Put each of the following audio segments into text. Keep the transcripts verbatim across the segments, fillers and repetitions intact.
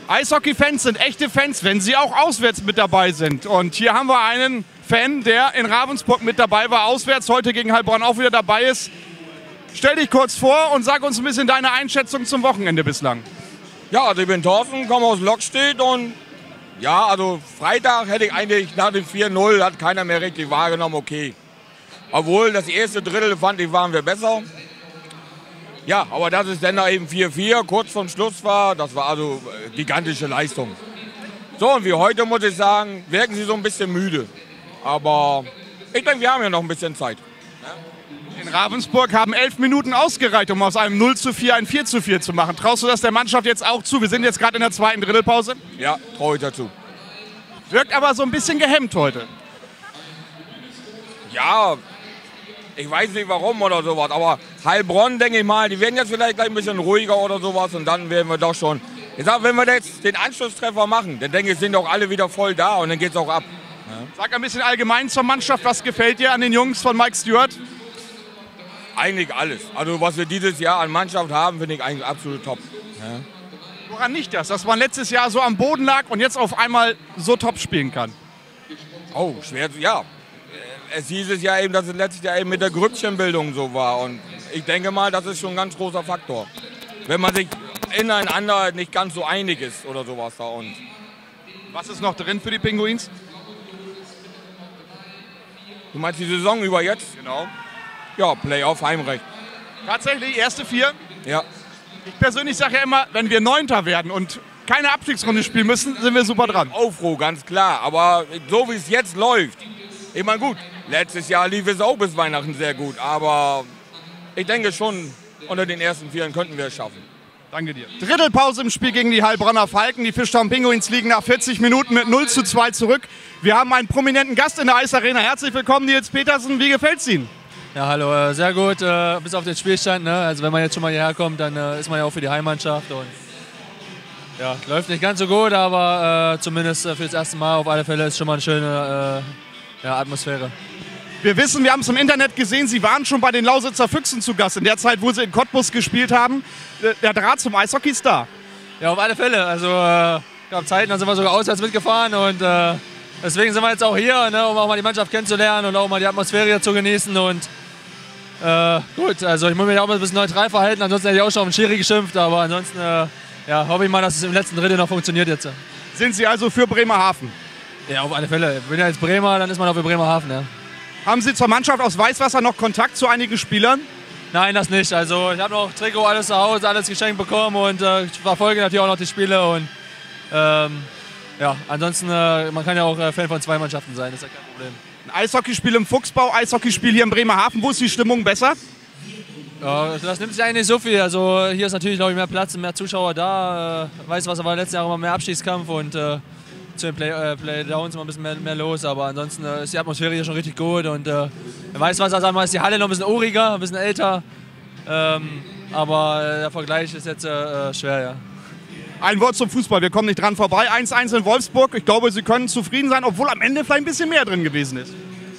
Eishockey-Fans sind echte Fans, wenn sie auch auswärts mit dabei sind. Und hier haben wir einen Fan, der in Ravensburg mit dabei war, auswärts, heute gegen Heilbronn auch wieder dabei ist. Stell dich kurz vor und sag uns ein bisschen deine Einschätzung zum Wochenende bislang. Ja, also ich bin Thorsten, komme aus Lockstedt und ja, also Freitag hätte ich eigentlich nach dem vier null, hat keiner mehr richtig wahrgenommen, okay. Obwohl das erste Drittel fand ich, waren wir besser. Ja, aber dass es dann da eben vier vier kurz vorm Schluss war, das war also gigantische Leistung. So, und wie heute muss ich sagen, wirken sie so ein bisschen müde. Aber ich denke, wir haben ja noch ein bisschen Zeit. In Ravensburg haben elf Minuten ausgereicht, um aus einem null zu vier ein vier zu vier zu machen. Traust du das der Mannschaft jetzt auch zu? Wir sind jetzt gerade in der zweiten Drittelpause. Ja, traue ich dazu. Wirkt aber so ein bisschen gehemmt heute. Ja, ich weiß nicht warum oder sowas, aber Heilbronn, denke ich mal, die werden jetzt vielleicht gleich ein bisschen ruhiger oder sowas und dann werden wir doch schon. Ich sag, wenn wir jetzt den Anschlusstreffer machen, dann denke ich, sind auch alle wieder voll da und dann geht's auch ab. Ja. Sag ein bisschen allgemein zur Mannschaft, was gefällt dir an den Jungs von Mike Stewart? Eigentlich alles. Also was wir dieses Jahr an Mannschaft haben, finde ich eigentlich absolut top. Ja. Woran liegt das, dass man letztes Jahr so am Boden lag und jetzt auf einmal so top spielen kann? Oh, schwer zu, ja. Es hieß es ja eben, dass es letztes Jahr eben mit der Grüppchenbildung so war. Und ich denke mal, das ist schon ein ganz großer Faktor. Wenn man sich ineinander nicht ganz so einig ist oder sowas da. Und was ist noch drin für die Pinguins? Du meinst die Saison über jetzt? Genau. Ja, Playoff, Heimrecht. Tatsächlich, erste vier? Ja. Ich persönlich sage ja immer, wenn wir Neunter werden und keine Abstiegsrunde spielen müssen, sind wir super dran. Aufruhr, ganz klar. Aber so wie es jetzt läuft, ich meine gut, letztes Jahr lief es auch bis Weihnachten sehr gut. Aber ich denke schon, unter den ersten Vieren könnten wir es schaffen. Danke dir. Drittelpause im Spiel gegen die Heilbronner Falken. Die Fischtown Pinguins liegen nach vierzig Minuten mit null zu zwei zurück. Wir haben einen prominenten Gast in der Eisarena. Herzlich willkommen, Nils Petersen. Wie gefällt's Ihnen? Ja, hallo, äh, sehr gut, äh, bis auf den Spielstand. Ne? Also wenn man jetzt schon mal hierher kommt, dann äh, ist man ja auch für die Heimmannschaft. Und ja, läuft nicht ganz so gut, aber äh, zumindest äh, für das erste Mal auf alle Fälle ist schon mal eine schöne äh, ja, Atmosphäre. Wir wissen, wir haben es im Internet gesehen, Sie waren schon bei den Lausitzer Füchsen zu Gast. In der Zeit, wo Sie in Cottbus gespielt haben. Der Draht zum Eishockey ist da. Ja, auf alle Fälle. Also äh, gab Zeiten, da sind wir sogar auswärts mitgefahren und äh, deswegen sind wir jetzt auch hier, ne, um auch mal die Mannschaft kennenzulernen und auch mal die Atmosphäre hier zu genießen. Und äh, gut, also ich muss mich auch mal ein bisschen neutral verhalten, ansonsten hätte ich auch schon auf den Schiri geschimpft, aber ansonsten äh, ja, hoffe ich mal, dass es im letzten Drittel noch funktioniert jetzt. Sind Sie also für Bremerhaven? Ja, auf alle Fälle. Bin ja jetzt Bremer, dann ist man auch für Bremerhaven. Ja. Haben Sie zur Mannschaft aus Weißwasser noch Kontakt zu einigen Spielern? Nein, das nicht. Also ich habe noch Trikot, alles zu Hause, alles geschenkt bekommen und äh, ich verfolge natürlich auch noch die Spiele. Und ähm, ja, ansonsten, äh, man kann ja auch äh, Fan von zwei Mannschaften sein, das ist ja kein Problem. Ein Eishockeyspiel im Fuchsbau, Eishockeyspiel hier in Bremerhaven. Wo ist die Stimmung besser? Ja, das nimmt sich eigentlich nicht so viel. Also hier ist natürlich, glaube ich, mehr Platz und mehr Zuschauer da. Äh, weiß was, aber letztes Jahr immer mehr Abstiegskampf und äh, zu den Play, äh, Playdowns immer ein bisschen mehr, mehr los. Aber ansonsten äh, ist die Atmosphäre hier schon richtig gut und äh, weiß was, also ist die Halle noch ein bisschen uriger, ein bisschen älter. Ähm, aber äh, der Vergleich ist jetzt äh, schwer, ja. Ein Wort zum Fußball, wir kommen nicht dran vorbei. eins eins in Wolfsburg. Ich glaube, Sie können zufrieden sein, obwohl am Ende vielleicht ein bisschen mehr drin gewesen ist.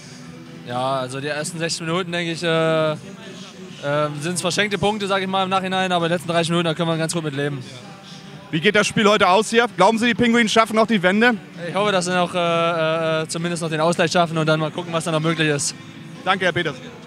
Ja, also die ersten sechzig Minuten, denke ich, äh, äh, sind es verschenkte Punkte, sage ich mal im Nachhinein. Aber die letzten dreißig Minuten, da können wir ganz gut mit leben. Wie geht das Spiel heute aus hier? Glauben Sie, die Pinguins schaffen noch die Wende? Ich hoffe, dass sie noch, äh, äh, zumindest noch den Ausgleich schaffen und dann mal gucken, was da noch möglich ist. Danke, Herr Petersen.